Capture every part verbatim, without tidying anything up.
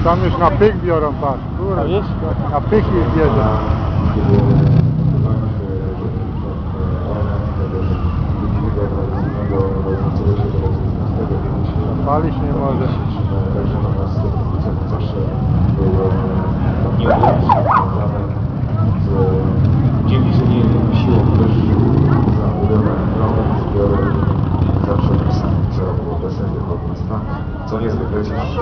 Tam już na pych biorą, patrz. Kurwa, na pych ich bierze. Palić nie może. Dzięki siłą wyższą za budowę nowych zbiorów zawsze tak samo co było bez wychodnictwa, co niezwykle cieszy.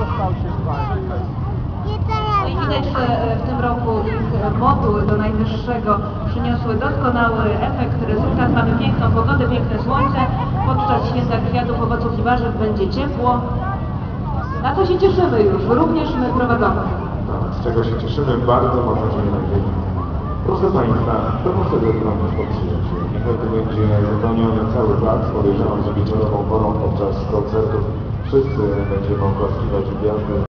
No i widać, że w tym roku ich moduły do najwyższego przyniosły doskonały efekt, rezultat. Mamy piękną pogodę, piękne słońce. Podczas święta kwiatów, owoców i warzyw będzie ciepło. Na co się cieszymy już, również my prowadzamy. Z czego się cieszymy, bardzo mocno się nadzieję. Proszę Państwa, to muszę również podtrzymać. Niech to będzie wypełniony cały plac. Podejrzewam, że wieczorową porą podczas koncertów wszyscy będziemy oklaskiwać gwiazdy.